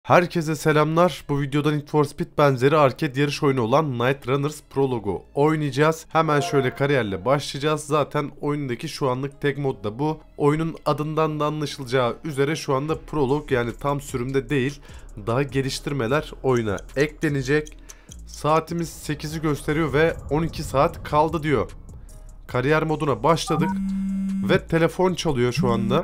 Herkese selamlar. Bu videoda Need for Speed benzeri arcade yarış oyunu olan Night Runners Prologue'u oynayacağız. Hemen şöyle kariyerle başlayacağız. Zaten oyundaki şu anlık tek mod da bu. Oyunun adından da anlaşılacağı üzere şu anda Prologue, yani tam sürümde değil. Daha geliştirmeler oyuna eklenecek. Saatimiz 8'i gösteriyor ve 12 saat kaldı diyor. Kariyer moduna başladık ve telefon çalıyor şu anda.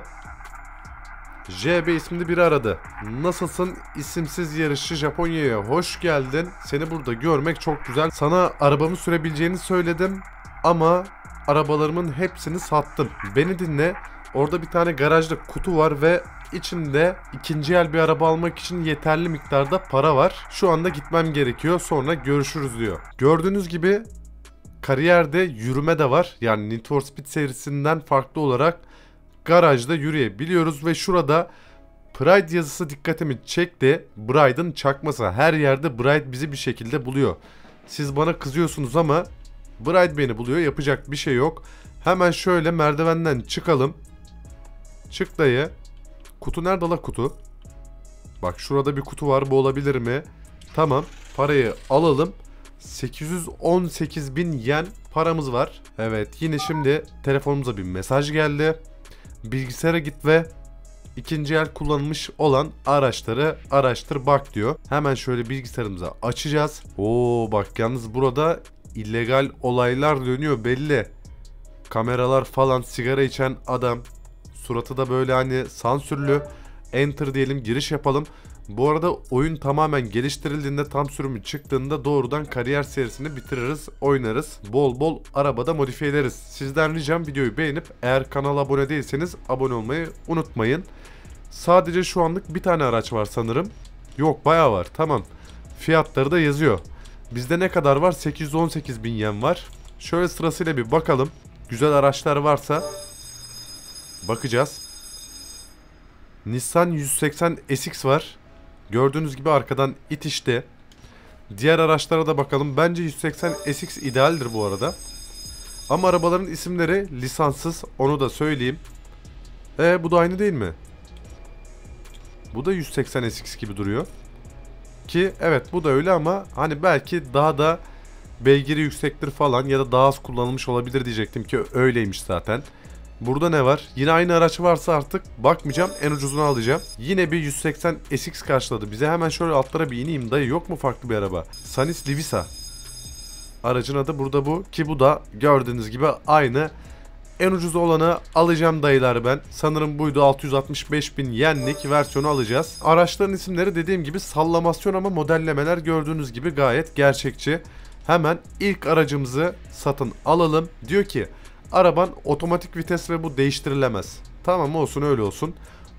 JB isminde biri aradı. Nasılsın isimsiz yarışçı, Japonya'ya hoş geldin. Seni burada görmek çok güzel. Sana arabamı sürebileceğini söyledim ama arabalarımın hepsini sattım. Beni dinle. Orada bir tane garajda kutu var ve içinde ikinci el bir araba almak için yeterli miktarda para var. Şu anda gitmem gerekiyor. Sonra görüşürüz diyor. Gördüğünüz gibi kariyerde yürüme de var. Yani Need for Speed serisinden farklı olarak garajda yürüyebiliyoruz ve şurada Pride yazısı dikkatimi çekti. Bride'ın çakması. Her yerde Bride bizi bir şekilde buluyor. Siz bana kızıyorsunuz ama Bride beni buluyor. Yapacak bir şey yok. Hemen şöyle merdivenden çıkalım. Çık dayı. Kutu nerede la kutu? Bak şurada bir kutu var. Bu olabilir mi? Tamam. Parayı alalım. 818.000 yen paramız var. Evet, yine şimdi telefonumuza bir mesaj geldi. Bilgisayara git ve ikinci el kullanılmış olan araçları araştır bak diyor. Hemen şöyle bilgisayarımıza açacağız. Oo bak, yalnız burada illegal olaylar dönüyor belli. Kameralar falan, sigara içen adam. Suratı da böyle hani sansürlü. Enter diyelim, giriş yapalım. Bu arada oyun tamamen geliştirildiğinde, tam sürümü çıktığında doğrudan kariyer serisini bitiririz, oynarız. Bol bol arabada modifiye ederiz. Sizden ricam videoyu beğenip eğer kanala abone değilseniz abone olmayı unutmayın. Sadece şu anlık bir tane araç var sanırım. Yok, bayağı var, tamam. Fiyatları da yazıyor. Bizde ne kadar var? 818.000 yen var. Şöyle sırasıyla bir bakalım. Güzel araçlar varsa bakacağız. Nissan 180 SX var. Gördüğünüz gibi arkadan itişti. Diğer araçlara da bakalım. Bence 180 SX idealdir bu arada. Ama arabaların isimleri lisanssız, onu da söyleyeyim. Bu da aynı değil mi? Bu da 180 SX gibi duruyor. Ki evet, bu da öyle ama hani belki daha da beygiri yüksektir falan ya da daha az kullanılmış olabilir diyecektim ki öyleymiş zaten. Burada ne var? Yine aynı araç varsa artık bakmayacağım, en ucuzunu alacağım. Yine bir 180 SX karşıladı bize. Hemen şöyle altlara bir ineyim dayı, yok mu farklı bir araba? Sanis Livisa. Aracın adı burada bu. Ki bu da gördüğünüz gibi aynı. En ucuz olanı alacağım dayılar ben. Sanırım buydu, 665.000 yenlik versiyonu alacağız. Araçların isimleri dediğim gibi sallamasyon ama modellemeler gördüğünüz gibi gayet gerçekçi. Hemen ilk aracımızı satın alalım. Diyor ki araban otomatik vites ve bu değiştirilemez. Tamam, olsun, öyle olsun.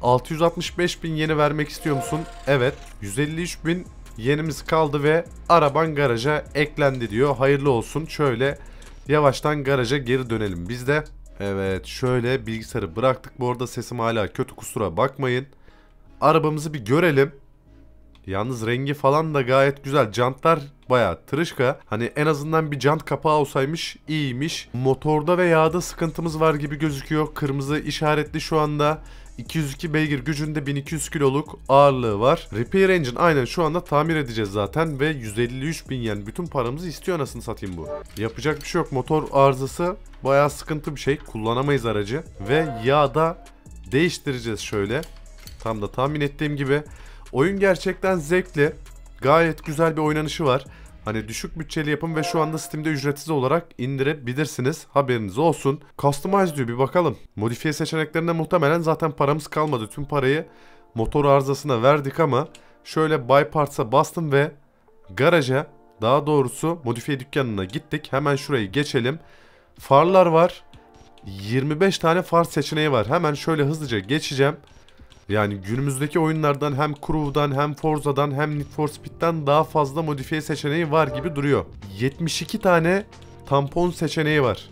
665.000 yeni vermek istiyor musun? Evet. 153.000 yenimiz kaldı ve araban garaja eklendi diyor. Hayırlı olsun. Şöyle yavaştan garaja geri dönelim biz de. Evet, şöyle bilgisayarı bıraktık. Bu arada sesim hala kötü, kusura bakmayın. Arabamızı bir görelim. Yalnız rengi falan da gayet güzel. Jantlar bayağı tırışka. Hani en azından bir jant kapağı olsaymış iyiymiş. Motorda ve yağda sıkıntımız var gibi gözüküyor. Kırmızı işaretli şu anda. 202 beygir gücünde, 1200 kiloluk ağırlığı var. Repair engine, aynen şu anda tamir edeceğiz zaten ve 153.000 yen. Bütün paramızı istiyor, anasını satayım bu. Yapacak bir şey yok. Motor arızası bayağı sıkıntı bir şey. Kullanamayız aracı. Ve yağda değiştireceğiz şöyle. Tam da tahmin ettiğim gibi. Oyun gerçekten zevkli. Gayet güzel bir oynanışı var. Hani düşük bütçeli yapım ve şu anda Steam'de ücretsiz olarak indirebilirsiniz. Haberiniz olsun. Customize diyor, bir bakalım. Modifiye seçeneklerinde muhtemelen zaten paramız kalmadı. Tüm parayı motor arızasına verdik ama şöyle Buy Parts'a bastım ve garaja, daha doğrusu modifiye dükkanına gittik. Hemen şurayı geçelim. Farlar var. 25 tane far seçeneği var. Hemen şöyle hızlıca geçeceğim. Yani günümüzdeki oyunlardan hem Crew'dan hem Forza'dan hem Need for Speed'den daha fazla modifiye seçeneği var gibi duruyor. 72 tane tampon seçeneği var.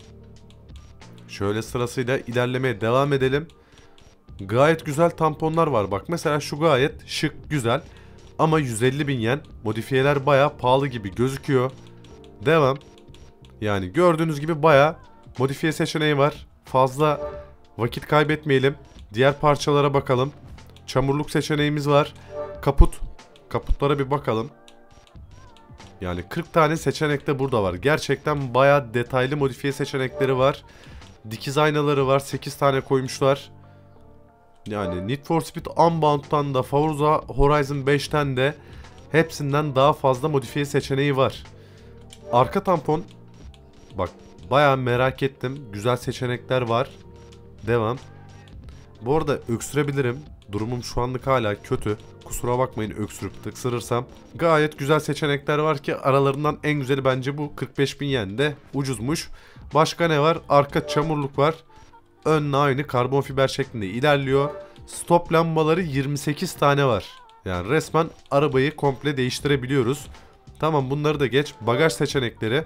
Şöyle sırasıyla ilerlemeye devam edelim. Gayet güzel tamponlar var. Bak mesela şu gayet şık, güzel. Ama 150.000 yen. Modifiyeler bayağı pahalı gibi gözüküyor. Devam. Yani gördüğünüz gibi bayağı modifiye seçeneği var. Fazla vakit kaybetmeyelim. Diğer parçalara bakalım. Çamurluk seçeneğimiz var. Kaput kaputlara bir bakalım. Yani 40 tane seçenek de burada var. Gerçekten bayağı detaylı modifiye seçenekleri var. Dikiz aynaları var. 8 tane koymuşlar. Yani Need for Speed Unbound'dan da Forza Horizon 5'ten de hepsinden daha fazla modifiye seçeneği var. Arka tampon. Bak bayağı merak ettim. Güzel seçenekler var. Devam. Bu arada öksürebilirim. Durumum şu anlık hala kötü. Kusura bakmayın öksürüp tıksırırsam. Gayet güzel seçenekler var ki aralarından en güzeli bence bu. 45.000 yen de ucuzmuş. Başka ne var? Arka çamurluk var. Önle aynı karbon fiber şeklinde ilerliyor. Stop lambaları 28 tane var. Yani resmen arabayı komple değiştirebiliyoruz. Tamam bunları da geç. Bagaj seçenekleri.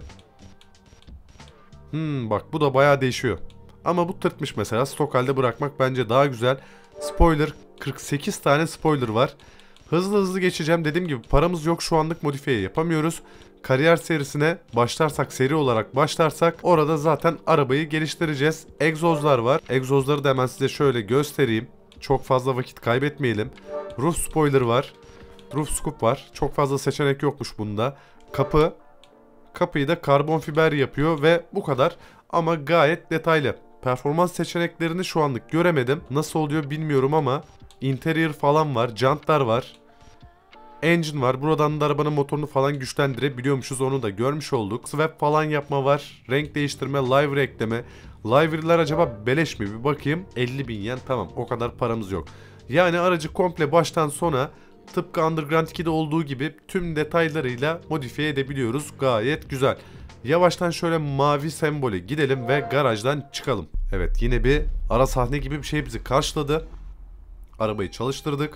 Bak bu da bayağı değişiyor. Ama bu tırtmış mesela. Stok halde bırakmak bence daha güzel. Spoiler 48 tane spoiler var. Hızlı hızlı geçeceğim. Dediğim gibi paramız yok şu anlık modifiye yapamıyoruz. Kariyer serisine başlarsak seri olarak başlarsak orada zaten arabayı geliştireceğiz. Egzozlar var. Egzozları da hemen size şöyle göstereyim. Çok fazla vakit kaybetmeyelim. Roof spoiler var. Roof scoop var. Çok fazla seçenek yokmuş bunda. Kapı. Kapıyı da karbon fiber yapıyor ve bu kadar. Ama gayet detaylı. Performans seçeneklerini şu anlık göremedim. Nasıl oluyor bilmiyorum ama interior falan var. Jantlar var. Engine var. Buradan da arabanın motorunu falan güçlendirebiliyormuşuz. Onu da görmüş olduk. Swap falan yapma var. Renk değiştirme, livery ekleme. Livery'ler acaba beleş mi? Bir bakayım. 50.000 yen. Tamam. O kadar paramız yok. Yani aracı komple baştan sona tıpkı Underground 2'de olduğu gibi tüm detaylarıyla modifiye edebiliyoruz. Gayet güzel. Yavaştan şöyle mavi sembole gidelim ve garajdan çıkalım. Evet yine bir ara sahne gibi bir şey bizi karşıladı. Arabayı çalıştırdık.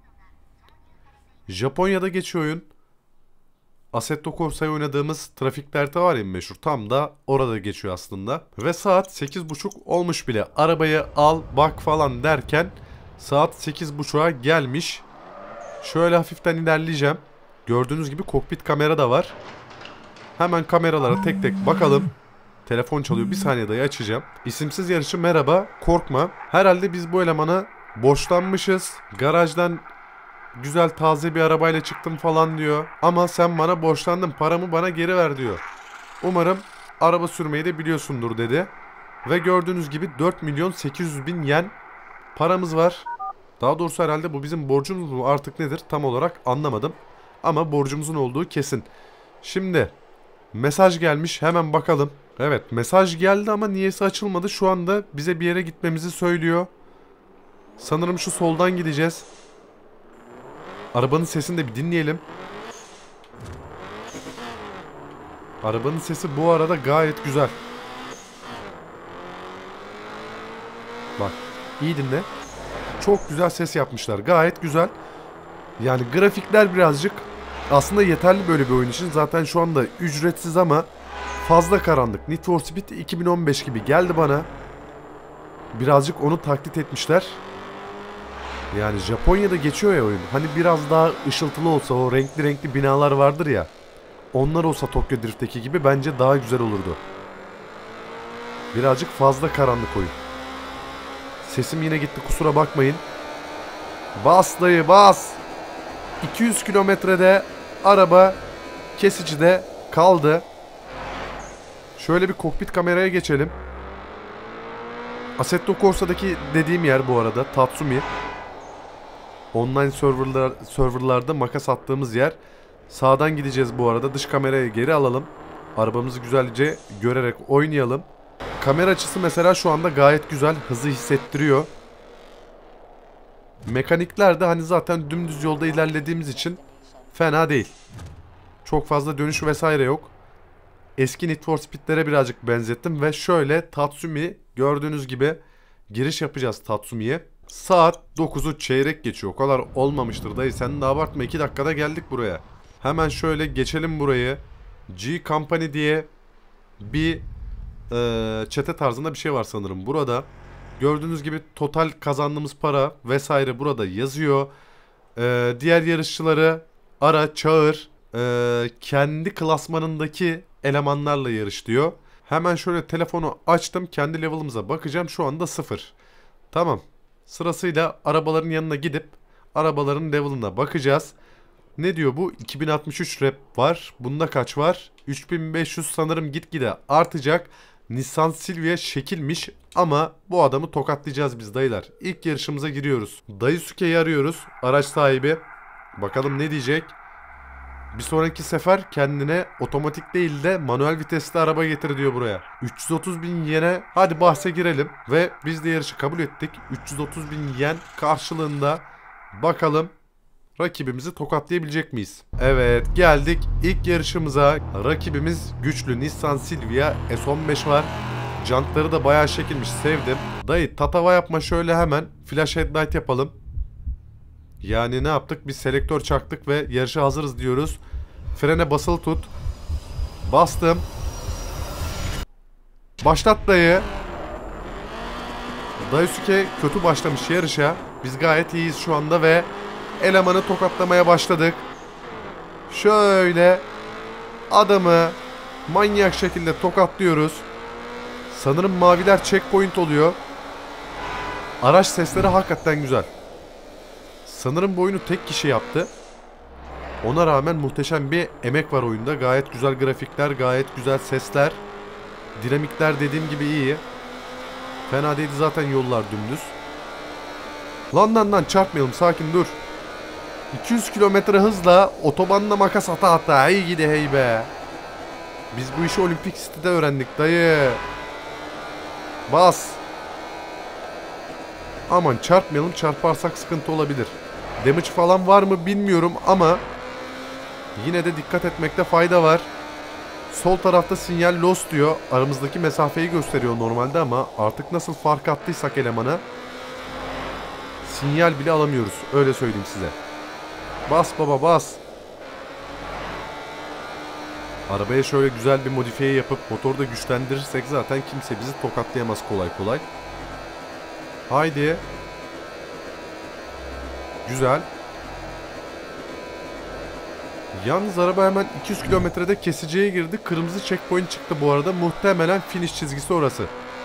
Japonya'da geçiyor oyun. Assetto Corsa'yı oynadığımız trafiklerde var ya meşhur. Tam da orada geçiyor aslında. Ve saat 8.30 olmuş bile. Arabayı al bak falan derken saat 8.30'a gelmiş. Şöyle hafiften ilerleyeceğim. Gördüğünüz gibi kokpit kamera da var. Hemen kameralara tek tek bakalım. Telefon çalıyor. Bir saniye dayı açacağım. İsimsiz yarışı merhaba. Korkma. Herhalde biz bu elemana borçlanmışız. Garajdan güzel taze bir arabayla çıktım falan diyor. Ama sen bana borçlandın. Paramı bana geri ver diyor. Umarım araba sürmeyi de biliyorsundur dedi. Ve gördüğünüz gibi 4.800.000 yen paramız var. Daha doğrusu herhalde bu bizim borcumuz mu artık nedir tam olarak anlamadım. Ama borcumuzun olduğu kesin. Şimdi mesaj gelmiş hemen bakalım. Evet mesaj geldi ama niyeyse açılmadı. Şu anda bize bir yere gitmemizi söylüyor. Sanırım şu soldan gideceğiz. Arabanın sesini de bir dinleyelim. Arabanın sesi bu arada gayet güzel. Bak iyi dinle. Çok güzel ses yapmışlar. Gayet güzel. Yani grafikler birazcık aslında yeterli böyle bir oyun için. Zaten şu anda ücretsiz ama fazla karanlık. Need for Speed 2015 gibi geldi bana. Birazcık onu taklit etmişler. Yani Japonya'da geçiyor ya oyun. Hani biraz daha ışıltılı olsa o renkli renkli binalar vardır ya. Onlar olsa Tokyo Drift'teki gibi bence daha güzel olurdu. Birazcık fazla karanlık oyun. Sesim yine gitti kusura bakmayın. Bas dayı bas. 200 kilometrede araba kesicide kaldı. Şöyle bir kokpit kameraya geçelim. Assetto Corsa'daki dediğim yer bu arada Tatsumi. Online serverlarda makas attığımız yer. Sağdan gideceğiz bu arada. Dış kameraya geri alalım. Arabamızı güzelce görerek oynayalım. Kamera açısı mesela şu anda gayet güzel. Hızı hissettiriyor. Mekanikler de hani zaten dümdüz yolda ilerlediğimiz için fena değil. Çok fazla dönüş vesaire yok. Eski Need for Speed'lere birazcık benzettim ve şöyle Tatsumi gördüğünüz gibi giriş yapacağız Tatsumi'ye. Saat 9'u çeyrek geçiyor. O kadar olmamıştır dayı. Sen de abartma. 2 dakikada geldik buraya. Hemen şöyle geçelim burayı. G Company diye bir çete tarzında bir şey var sanırım burada. Gördüğünüz gibi total kazandığımız para vesaire burada yazıyor. Diğer yarışçıları ara, çağır. Kendi klasmanındaki elemanlarla yarış diyor. Hemen şöyle telefonu açtım. Kendi level'ımıza bakacağım. Şu anda 0. Tamam. Sırasıyla arabaların yanına gidip arabaların level'ına bakacağız. Ne diyor bu? 2063 rep var. Bunda kaç var? 3500 sanırım gitgide artacak. Nissan Silvia şekilmiş ama bu adamı tokatlayacağız biz dayılar. İlk yarışımıza giriyoruz. Daisuke'yi arıyoruz. Araç sahibi. Bakalım ne diyecek? Bir sonraki sefer kendine otomatik değil de manuel vitesli araba getir diyor buraya. 330 bin yene hadi bahse girelim. Ve biz de yarışı kabul ettik. 330 bin yen karşılığında bakalım rakibimizi tokatlayabilecek miyiz? Evet, geldik ilk yarışımıza. Rakibimiz güçlü Nissan Silvia S15 var. Jantları da bayağı şekilmiş, sevdim. Dayı tatava yapma, şöyle hemen flash headlight yapalım. Yani ne yaptık? Bir selektör çaktık ve yarışa hazırız diyoruz. Frene basılı tut. Bastım. Başlat dayı. Daisuke kötü başlamış yarışa. Biz gayet iyiyiz şu anda ve elemanı tokatlamaya başladık. Şöyle adamı manyak şekilde tokatlıyoruz. Sanırım maviler checkpoint oluyor. Araç sesleri hakikaten güzel. Sanırım bu oyunu tek kişi yaptı. Ona rağmen muhteşem bir emek var oyunda. Gayet güzel grafikler, gayet güzel sesler. Dinamikler dediğim gibi iyi. Fena değildi zaten, yollar dümdüz. Lan çarpmayalım, sakin dur. 200 kilometre hızla otobanda makas ata iyi gidi hey be. Biz bu işi Olimpik City'de öğrendik dayı. Bas. Aman çarpmayalım, çarparsak sıkıntı olabilir. Damage falan var mı bilmiyorum ama yine de dikkat etmekte fayda var. Sol tarafta sinyal lost diyor. Aramızdaki mesafeyi gösteriyor normalde ama artık nasıl fark attıysak elemana, sinyal bile alamıyoruz. Öyle söyleyeyim size. Bas baba bas. Arabaya şöyle güzel bir modifiye yapıp motoru da güçlendirirsek zaten kimse bizi tokatlayamaz kolay kolay. Haydi. Güzel. Yalnız araba hemen 200 kilometrede kesiciye girdi. Kırmızı checkpoint çıktı bu arada. Muhtemelen finish çizgisi orası.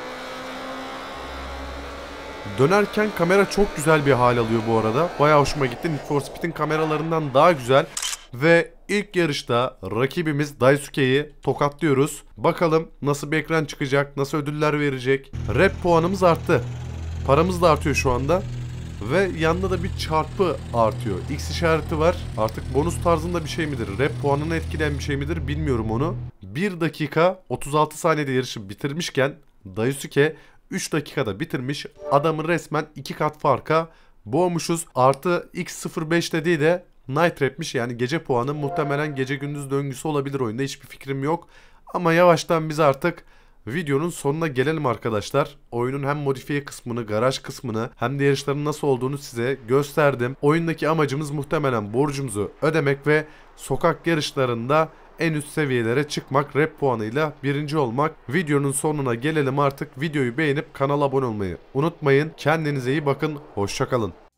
Dönerken kamera çok güzel bir hal alıyor bu arada. Bayağı hoşuma gitti. Need for Speed'in kameralarından daha güzel. Ve ilk yarışta rakibimiz Daisuke'yi tokatlıyoruz. Bakalım nasıl bir ekran çıkacak, nasıl ödüller verecek. Rep puanımız arttı. Paramız da artıyor şu anda. Ve yanında da bir çarpı artıyor. X işareti var. Artık bonus tarzında bir şey midir? Rep puanını etkileyen bir şey midir? Bilmiyorum onu. 1 dakika 36 saniyede yarışı bitirmişken Daisuke 3 dakikada bitirmiş. Adamı resmen 2 kat farka boğmuşuz. Artı X05 dediği de Night Rap'miş. Yani gece puanı, muhtemelen gece gündüz döngüsü olabilir oyunda. Hiçbir fikrim yok. Ama yavaştan biz artık videonun sonuna gelelim arkadaşlar. Oyunun hem modifiye kısmını, garaj kısmını hem de yarışların nasıl olduğunu size gösterdim. Oyundaki amacımız muhtemelen borcumuzu ödemek ve sokak yarışlarında en üst seviyelere çıkmak, rep puanıyla birinci olmak. Videonun sonuna gelelim artık. Videoyu beğenip kanala abone olmayı unutmayın. Kendinize iyi bakın. Hoşça kalın.